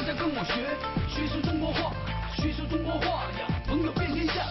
家跟我学，学说中国话，学说中国话呀，朋友遍天下。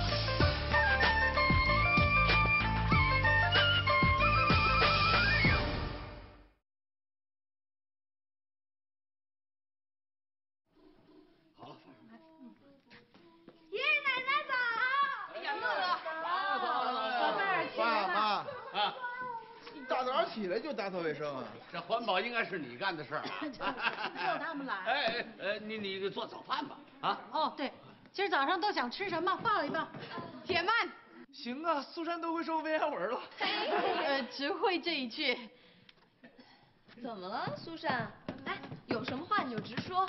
爷爷奶奶早！哎呀，乐乐， 宝贝儿，爸妈啊，大早上起来就打扫卫生啊？ 这环保应该是你干的事儿啊。 让他们来。 你做早饭吧啊？ 哦，对，今儿早上都想吃什么，报一报。 且慢， 行啊，苏珊都会说文言文了。 只会这一句。 怎么了，苏珊？哎，有什么话你就直说。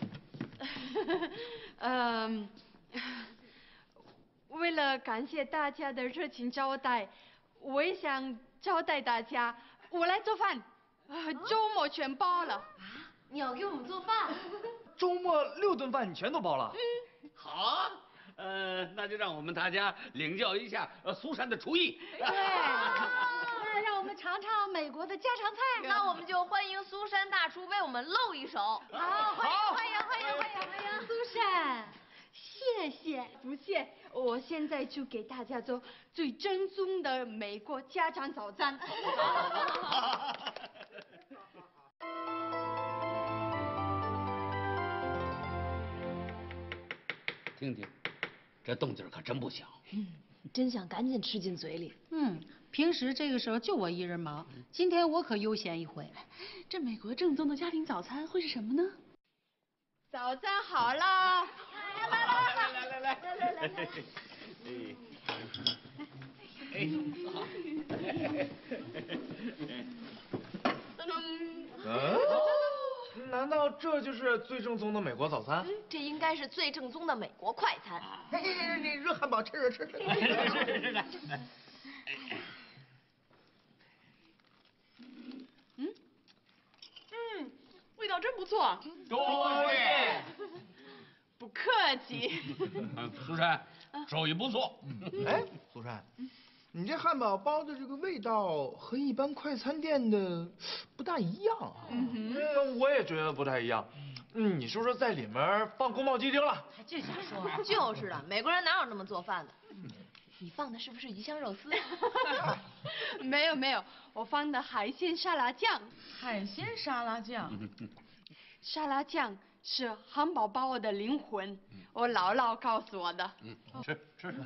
为了感谢大家的热情招待，我也想招待大家，我来做饭，周末全包了。 你要给我们做饭？ 周末6顿饭你全都包了？ 好啊，那就让我们大家领教一下苏珊的厨艺。 对，那让我们尝尝美国的家常菜。 那我们就欢迎苏珊大厨为我们露一手。 好，欢迎苏珊，谢谢，不谢。我现在就给大家做最正宗的美国家常早餐。 听听，这动静可真不小。 真想赶紧吃进嘴里。 平时这个时候就我一人忙，今天我可悠闲一回。 这美国正宗的家庭早餐会是什么呢？ 早餐好了， 来， 难道这就是最正宗的美国早餐？ 这应该是最正宗的美国快餐。 你热汉堡吃着吃。 味道真不错。 多谢。 不客气。 苏珊，手艺不错。 哎，苏珊，你这汉堡包的这个味道和一般快餐店的不大一样啊。 我也觉得不太一样。你是不是在里面放宫保鸡丁了？ 还这瞎说？ 就是的，美国人哪有那么做饭的？你放的是不是鱼香肉丝？ 没有，我放的海鲜沙拉酱。 海鲜沙拉酱。 沙拉酱是汉堡包的灵魂，我姥姥告诉我的。 吃。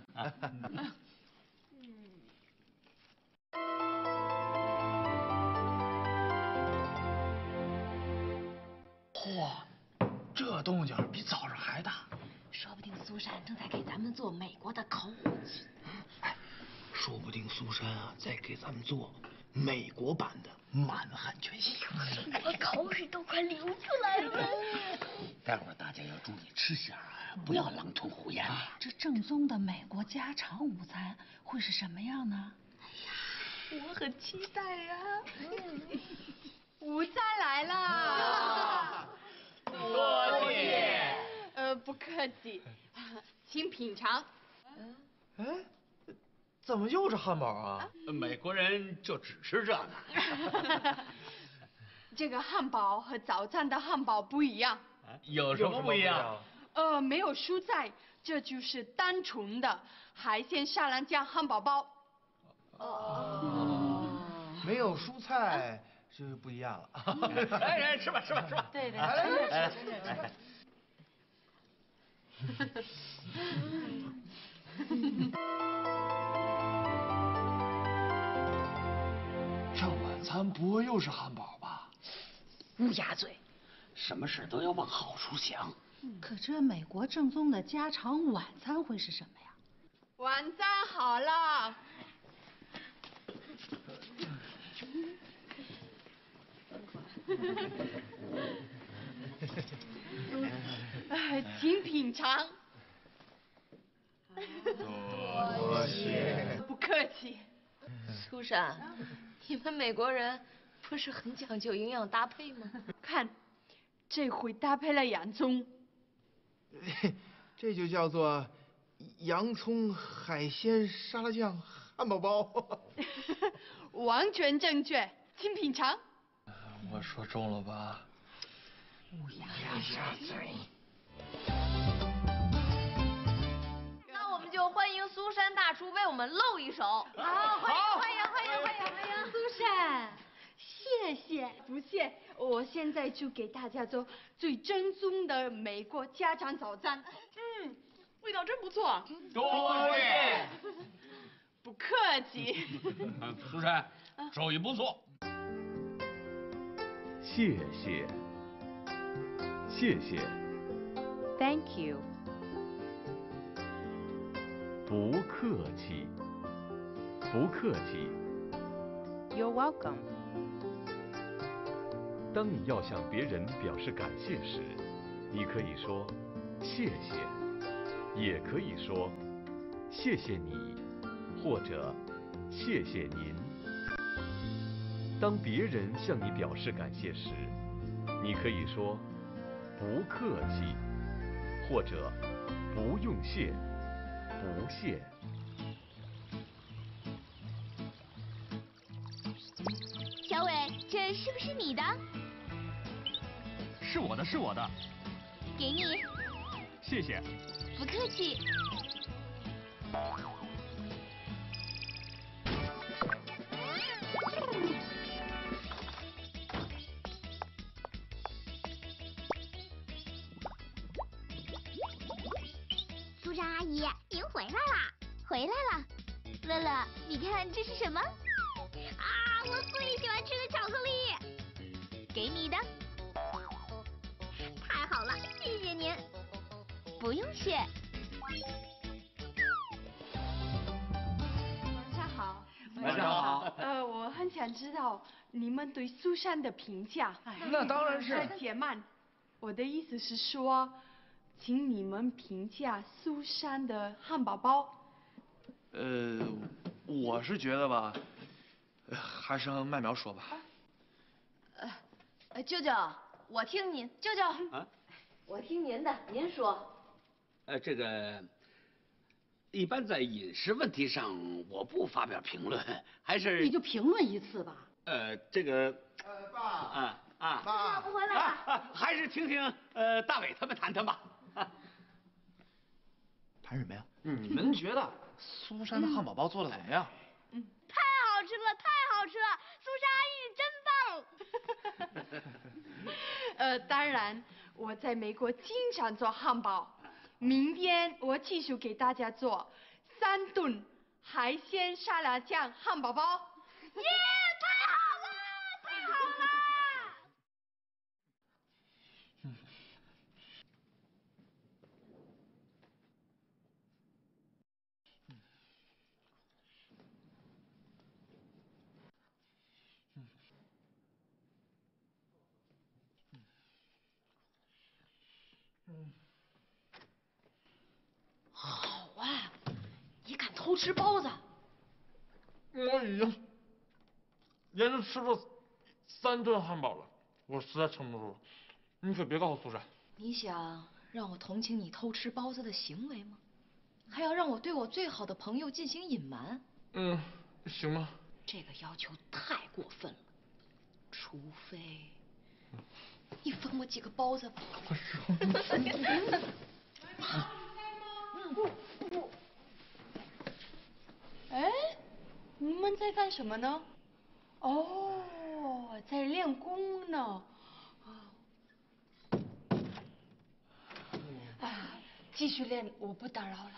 嚯，这动静比早上还大。 说不定苏珊正在给咱们做美国的口舞剧。 哎，说不定苏珊啊在给咱们做美国版的满汉全席。 我口水都快流出来了。 待会儿大家要注意吃相啊，不要狼吞虎咽。 这正宗的美国家常午餐会是什么样呢？ 我很期待呀。 午餐来了。 多谢。 不客气，请品尝。 哎，怎么又是汉堡啊？ 美国人就只吃这个。 这个汉堡和早餐的汉堡不一样。 有什么不一样？ 没有蔬菜，这就是单纯的海鲜沙拉酱汉堡包。 没有蔬菜就不一样了。 哎，吃吧。 对。 来。 这晚餐不会又是汉堡吧？ 乌鸦嘴， 什么事都要往好处想。 可这美国正宗的家常晚餐会是什么呀？ 晚餐好了。请品尝。 多谢。 不客气。 苏珊，你们美国人不是很讲究营养搭配吗？ 看，这回搭配了洋葱。 这就叫做洋葱海鲜沙拉酱汉堡包。 完全正确，请品尝。 我说中了吧？ 那我们就欢迎苏珊大厨为我们露一手。 好，欢迎苏珊，谢谢，不谢，我现在就给大家做最正宗的美国家常早餐。 味道真不错。 多谢。 不客气。 苏珊，手艺不错。 谢谢，谢谢， Thank you. 不客气，不客气。 You're welcome. 当你要向别人表示感谢时，你可以说谢谢，也可以说谢谢你，或者谢谢您。当别人向你表示感谢时，你可以说不客气，或者不用谢，不谢。 小伟，这是不是你的？ 是我的，是我的， 给你。 谢谢。 不客气。苏珊阿姨，您回来啦！回来了。乐乐，你看这是什么？啊，我最喜欢吃的巧克力。给你的。太好了，谢谢您。不用谢。 晚上好。 晚上好。 我很想知道你们对苏珊的评价。 那当然是。 且慢，我的意思是说，请你们评价苏珊的汉堡包。 我是觉得吧，还是让麦苗说吧。 舅舅，我听您，舅舅，我听您的，您说。 这个一般在饮食问题上，我不发表评论，还是你就评论一次吧。 这个爸， 爸不回来了。 还是听听大伟他们谈谈吧。 谈什么呀？ 你们觉得苏珊的汉堡包做的怎么样？ 太好吃了，太好吃了！苏珊阿姨你真棒。 当然，我在美国经常做汉堡。明天我继续给大家做3顿海鲜沙拉酱汉堡包。 耶，太好了，太好了！ 好啊，你敢偷吃包子？ 我已经连着吃了3顿汉堡了，我实在撑不住了。你可别告诉苏珊。 你想让我同情你偷吃包子的行为吗？还要让我对我最好的朋友进行隐瞒？ 行吗？ 这个要求太过分了，除非你分我几个包子吧。 哎，你们在干什么呢？哦，在练功呢。继续练，我不打扰了。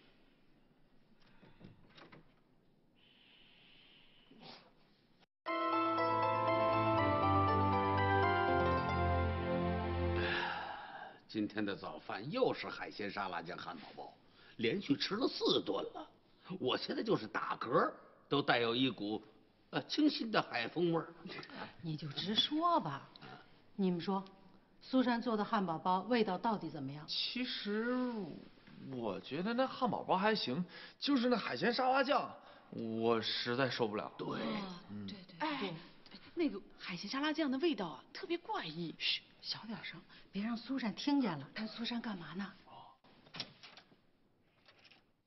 今天的早饭又是海鲜沙拉酱汉堡包，连续吃了4顿了。我现在就是打嗝都带有一股清新的海风味儿。 你就直说吧。你们说，苏珊做的汉堡包味道到底怎么样？ 其实我觉得那汉堡包还行，就是那海鲜沙拉酱，我实在受不了。 对， 对，那个海鲜沙拉酱的味道啊，特别怪异。 嘘，小点声，别让苏珊听见了。让苏珊干嘛呢？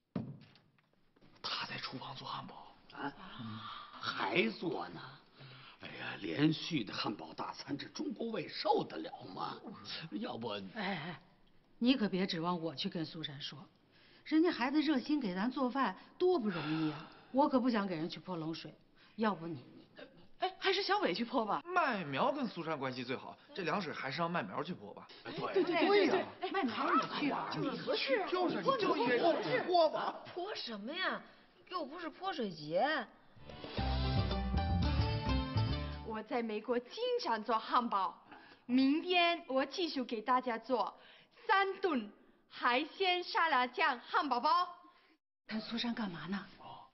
他在厨房做汉堡。 还做呢？ 哎呀，连续的汉堡大餐，这中国胃受得了吗？要不…… 哎，你可别指望我去跟苏珊说，人家孩子热心给咱做饭，多不容易啊！我可不想给人去泼冷水。要不你， 哎，还是小伟去泼吧。 麦苗跟苏珊关系最好，这凉水还是让麦苗去泼吧。 对呀，麦苗你去啊， 你合适，就是你就应该泼吧。 泼什么呀？又不是泼水节。 我在美国经常做汉堡，明天我继续给大家做3顿海鲜沙拉酱汉堡包。 看苏珊干嘛呢？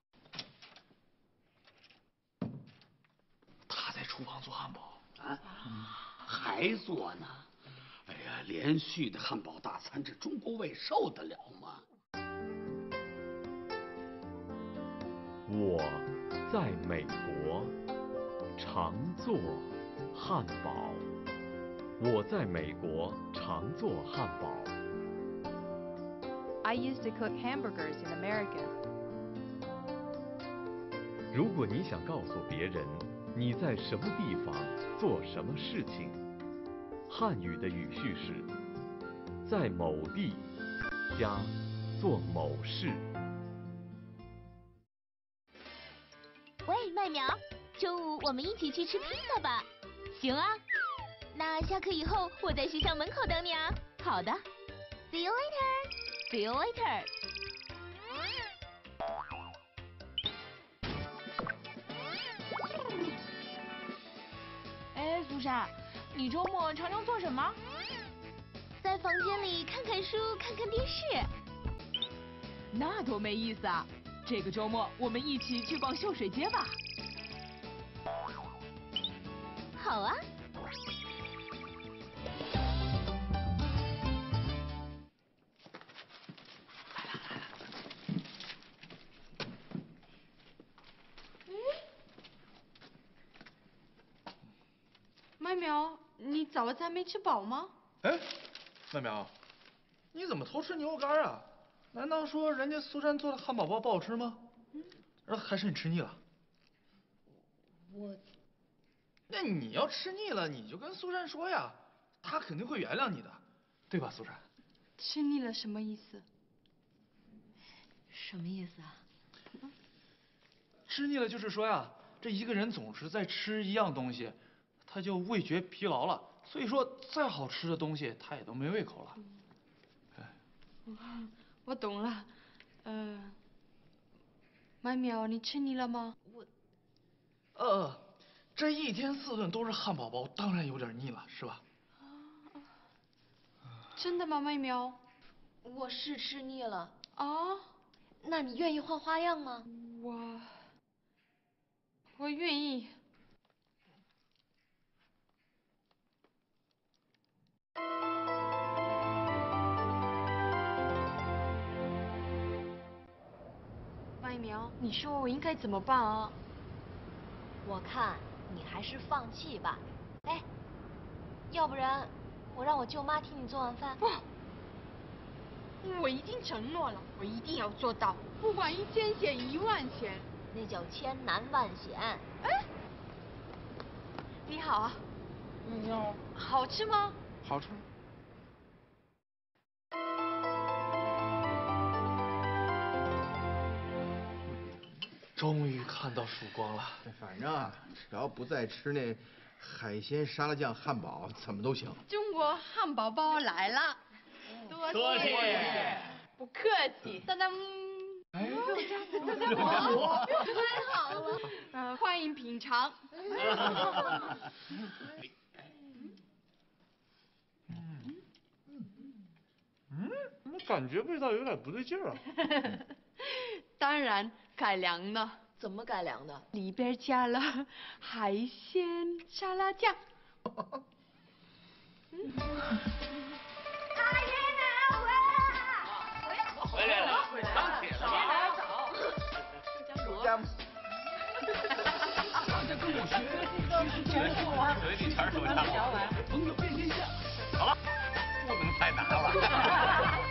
他在厨房做汉堡啊，还做呢？哎呀，连续的汉堡大餐，这中国胃受得了吗？ 我在美国常做汉堡。我在美国常做汉堡。 I used to cook hamburgers in America. 如果你想告诉别人你在什么地方做什么事情，汉语的语序是在某地加做某事。 喂，麦苗，中午我们一起去吃披萨吧？行啊，那下课以后我在学校门口等你啊。好的 ，See you later. See you later. 哎，苏珊，你周末常常做什么？ 在房间里看看书，看看电视。 那多没意思啊！这个周末我们一起去逛秀水街吧。 好啊。 麦苗，你早餐没吃饱吗？ 哎，麦苗，你怎么偷吃牛肉干啊？难道说人家苏珊做的汉堡包不好吃吗？还是你吃腻了？那你要吃腻了，你就跟苏珊说呀，她肯定会原谅你的，对吧，苏珊？ 吃腻了什么意思？ 什么意思啊？ 吃腻了就是说呀，这一个人总是在吃一样东西，他就味觉疲劳了，所以说再好吃的东西他也都没胃口了。 我懂了，麦苗，你吃腻了吗？ 这一天4顿都是汉堡包，当然有点腻了，是吧？ 真的吗，麦苗？ 我是吃腻了。 啊？ 那你愿意换花样吗？ 我愿意。麦苗，你说我应该怎么办啊？ 我看你还是放弃吧。哎，要不然我让我舅妈替你做晚饭。 不，我已经承诺了，我一定要做到，不管1000险1万险。 那叫千难万险。 哎，你好啊。 你好。 好吃吗？ 好吃。终于看到曙光了。 反正啊，只要不再吃那海鲜沙拉酱汉堡，怎么都行。 中国汉堡包来了，多谢。不客气，当当。 哎， 肉夹馍，太好了。欢迎品尝。 我感觉味道有点不对劲儿啊。 当然改良了。 怎么改良的？ 里边加了海鲜沙拉酱。 回来了，刚起来了。 Ròujiámó。 大家跟我学， 有一点钱手上。 朋友遍天下。 好了，不能再拿了。